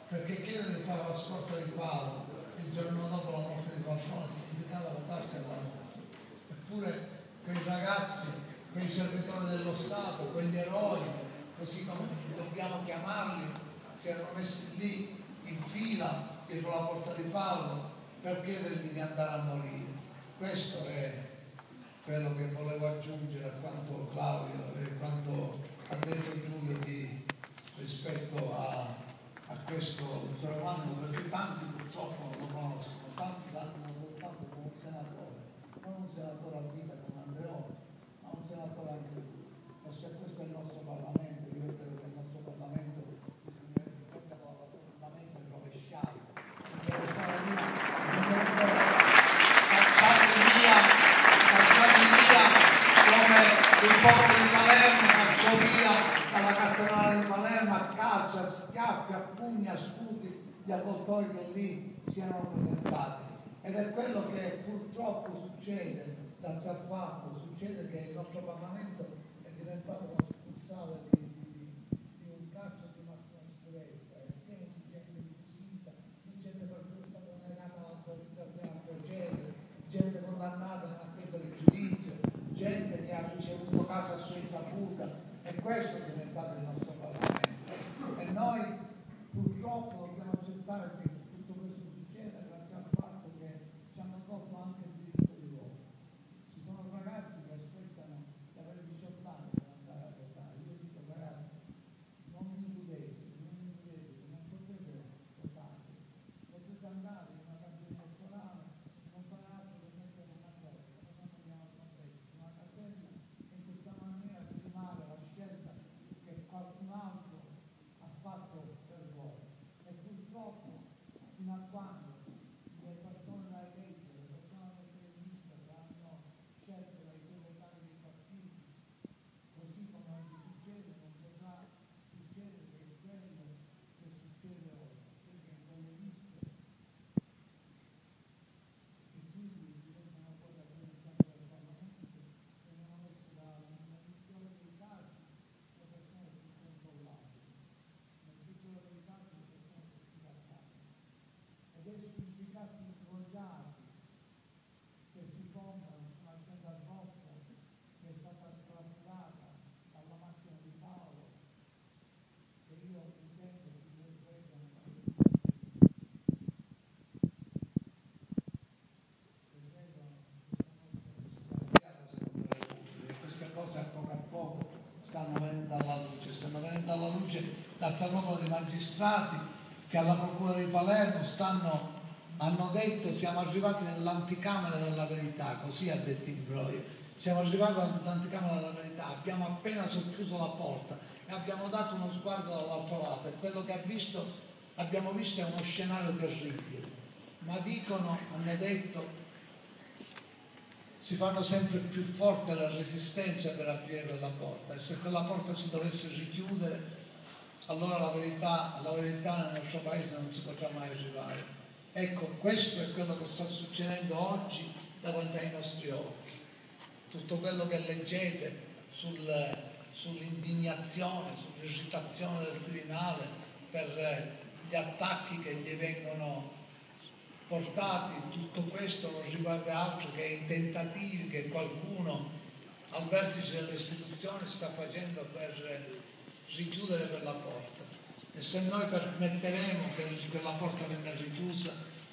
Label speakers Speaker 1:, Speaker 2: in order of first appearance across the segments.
Speaker 1: perché chiedere di fare la scorta di Paolo il giorno dopo la morte di Falcone significava votarsi alla morte. Eppure quei ragazzi, quei servitori dello Stato, quegli eroi, così come dobbiamo chiamarli, si erano messi lì in fila dietro la porta di Paolo per chiedergli di andare a morire. Questo è quello che volevo aggiungere a quanto Claudio e quanto ha detto Giulio rispetto a questo Romano, perché tanti purtroppo lo conoscono, tanti l'hanno soltanto come un senatore, non un senatore a vita come Andreotti, ma un senatore anche lui. E se questo è il nostro Parlamento, io credo che il nostro Parlamento bisognerebbe prenderlo assolutamente rovesciato, cacciati via come il popolo di Palermo cacciò via dalla cattedrale di Palermo a calci, a schiaffi, a pugni, a sputi gli avvoltoi che lì si erano presentati. Ed è quello che purtroppo succede da Zappato, succede che il nostro Parlamento è diventato una succursale di un carcere di massima sicurezza, è pieno di gente inquisita, di gente per cui è stata negata l'autorizzazione a procedere, gente condannata nell'attesa di giudizio, gente che ha ricevuto casa a sua insaputa, e questo è diventato il nostro Parlamento. E noi purtroppo dobbiamo accettare che tutto questo succeda grazie al fatto che ci hanno tolto anche il diritto di voto. Ci sono ragazzi che aspettano di avere 18 anni per andare a votare. Io dico ragazzi, non illudete, non potete votare, potete andare in una cabina elettorale, non fare altro che mettere una cosa, una casella, e in questa maniera firmare la scelta che qualcun altro ha fatto per voi. E purtroppo fino a quando le persone da eleggere, le persone da mettere in lista saranno scelte dai segretari dei partiti, così come oggi succede, non potrà succedere che quello che succede oggi, perché in quelle liste che quindi diventano poi rappresentanti del Parlamento vengono messe nella migliore dei casi le persone più controllate, nel peggiore dei casi le persone più schiacciate. Ed è sui significati sbagliati che si fondano su una agenda rossa che è stata trascurata dalla macchina di Paolo, che io intendo si presentano queste cose a poco stanno venendo alla luce dal Salone dei Magistrati, che alla Procura di Palermo hanno detto siamo arrivati nell'anticamera della verità, così ha detto Imbroglio, siamo arrivati nell'anticamera della verità, abbiamo appena socchiuso la porta e abbiamo dato uno sguardo dall'altro lato e quello che abbiamo visto è uno scenario terribile, ma hanno detto, si fanno sempre più forte le resistenze per aprire quella porta, e se quella porta si dovesse richiudere, allora la verità nel nostro paese non si potrà mai arrivare. Ecco, questo è quello che sta succedendo oggi davanti ai nostri occhi. Tutto quello che leggete sull'indignazione, sull'irritazione del Quirinale per gli attacchi che gli vengono portati, tutto questo non riguarda altro che i tentativi che qualcuno al vertice delle istituzioni sta facendo per richiudere quella porta. E se noi permetteremo che quella porta venga richiusa,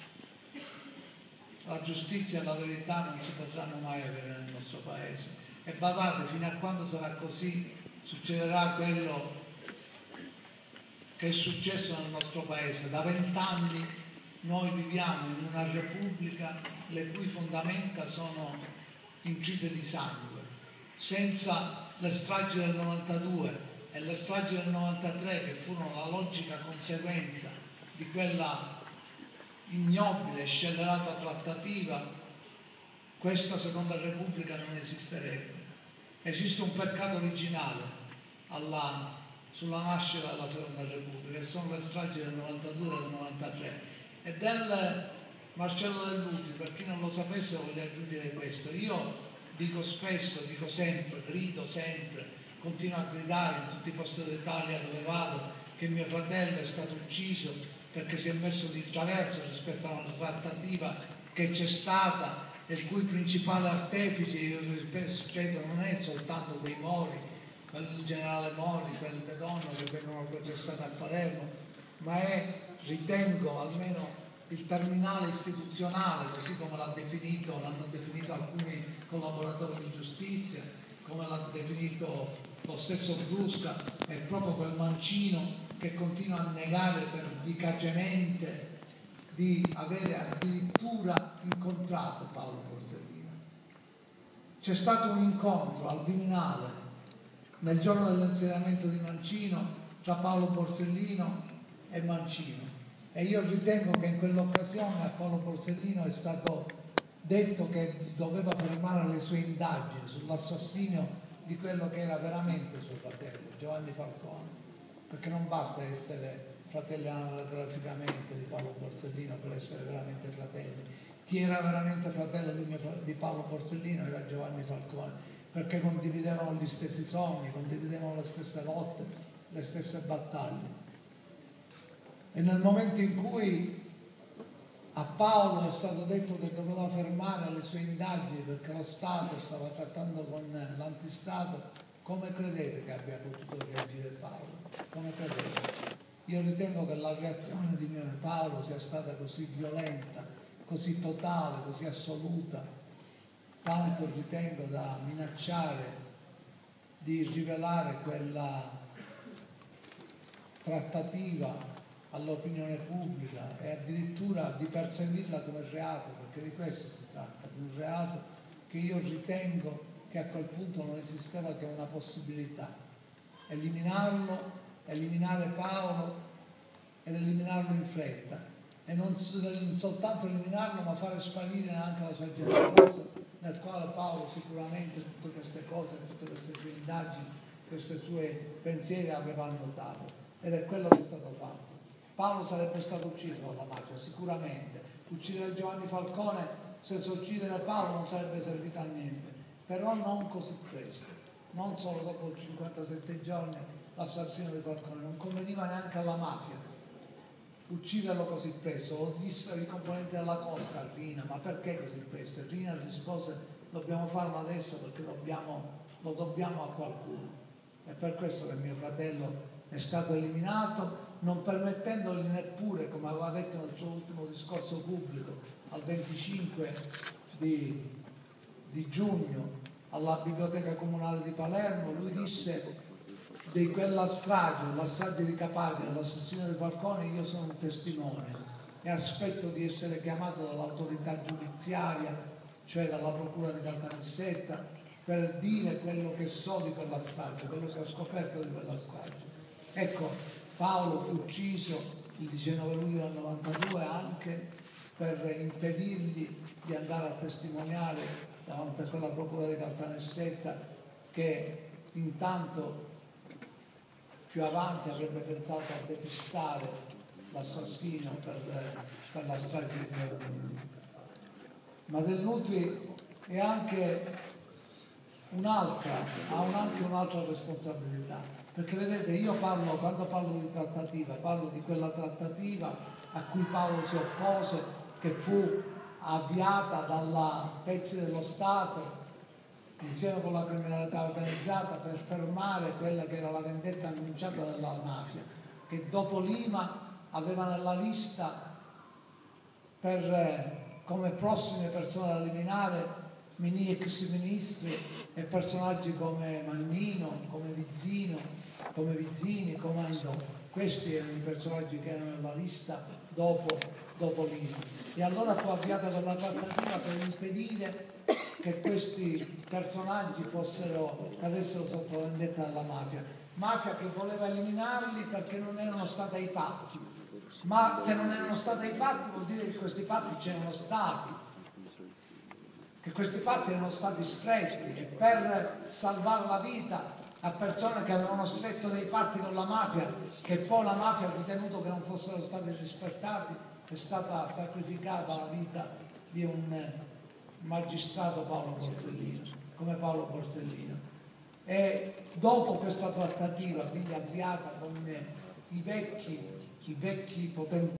Speaker 1: la giustizia e la verità non si potranno mai avere nel nostro paese. E badate, fino a quando sarà così, succederà quello che è successo nel nostro paese. Da 20 anni noi viviamo in una repubblica le cui fondamenta sono incise di sangue, senza le stragi del 92 e le stragi del 93, che furono la logica conseguenza di quella ignobile e scellerata trattativa, questa seconda repubblica non esisterebbe. Esiste un peccato originale sulla nascita della seconda repubblica, che sono le stragi del 92 e del 93 e del Marcello Dell'Utri. Per chi non lo sapesse voglio aggiungere questo: io dico spesso, dico sempre, grido sempre, continuo a gridare in tutti i posti d'Italia dove vado che mio fratello è stato ucciso perché si è messo di traverso rispetto a una trattativa che c'è stata, e il cui principale artefice, io ripeto, non è soltanto quei Mori, il generale Mori, quel De Donno che vengono processati a Palermo, ma è, ritengo, almeno il terminale istituzionale, così come l'hanno definito alcuni collaboratori di giustizia, come l'ha definito lo stesso Brusca, è proprio quel mancino che continua a negare pervicacemente di avere addirittura incontrato Paolo Borsellino. C'è stato un incontro al Viminale nel giorno dell'insediamento di Mancino tra Paolo Borsellino e Mancino, e io ritengo che in quell'occasione a Paolo Borsellino è stato detto che doveva fermare le sue indagini sull'assassinio di quello che era veramente suo fratello, Giovanni Falcone, perché non basta essere fratelli anagraficamente di Paolo Borsellino per essere veramente fratelli. Chi era veramente fratello di Paolo Borsellino era Giovanni Falcone, perché condividevano gli stessi sogni, condividevano le stesse lotte, le stesse battaglie. E nel momento in cui a Paolo è stato detto che doveva fermare le sue indagini perché lo Stato stava trattando con l'antistato, come credete che abbia potuto reagire Paolo? Come credete? Io ritengo che la reazione di Paolo sia stata così violenta, così totale, così assoluta, tanto ritengo da minacciare di rivelare quella trattativa all'opinione pubblica e addirittura di perseguirla come reato, perché di questo si tratta, di un reato che io ritengo che a quel punto non esisteva che una possibilità: eliminare Paolo ed eliminarlo in fretta, e non soltanto eliminarlo ma fare sparire anche la sua generazione, nel quale Paolo sicuramente tutte queste cose, tutte queste sue indagini, questi suoi pensieri aveva annotato, ed è quello che è stato fatto. Paolo sarebbe stato ucciso dalla mafia, sicuramente. Uccidere Giovanni Falcone senza uccidere Paolo non sarebbe servito a niente, però non così presto, non solo dopo 57 giorni l'assassinio di Falcone, non conveniva neanche alla mafia ucciderlo così presto. Lo dissero i componenti della Cosca a Rina: ma perché così presto? E Rina rispose: dobbiamo farlo adesso perché lo dobbiamo a qualcuno. È per questo che mio fratello è stato eliminato, non permettendogli neppure, come aveva detto nel suo ultimo discorso pubblico al 25 di giugno alla Biblioteca Comunale di Palermo, lui disse di quella strage, la strage di Caparra, l'assassinio di Falcone: io sono un testimone e aspetto di essere chiamato dall'autorità giudiziaria, cioè dalla procura di Caltanissetta, per dire quello che so di quella strage, quello che ho scoperto di quella strage. Ecco, Paolo fu ucciso il 19 luglio del 92 anche per impedirgli di andare a testimoniare davanti a quella procura di Caltanissetta, che intanto più avanti avrebbe pensato a depistare l'assassino per la strage di Dell'Utri. Ma Dell'Utri è anche ha anche un'altra responsabilità, perché vedete, io quando parlo di trattativa, parlo di quella trattativa a cui Paolo si oppose, che fu avviata dalla pezzi dello Stato insieme con la criminalità organizzata per fermare quella che era la vendetta annunciata dalla mafia, che dopo Lima aveva nella lista come prossime persone da eliminare ex ministri e personaggi come Mannino, come Vizzini, come Andò. Questi erano i personaggi che erano nella lista dopo Lima. E allora fu avviata quella trattativa per impedire che questi personaggi cadessero sotto la vendetta della mafia che voleva eliminarli perché non erano stati ai patti. Ma se non erano stati ai patti vuol dire che questi patti c'erano stati, che questi patti erano stati stretti, e per salvare la vita a persone che avevano stretto dei patti con la mafia, che poi la mafia ha ritenuto che non fossero stati rispettati, è stata sacrificata la vita di un magistrato come Paolo Borsellino. E dopo questa trattativa, quindi avviata con i vecchi potenti